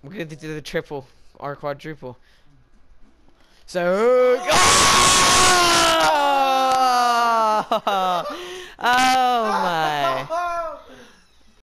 We're gonna do the triple or quadruple. So. Oh my.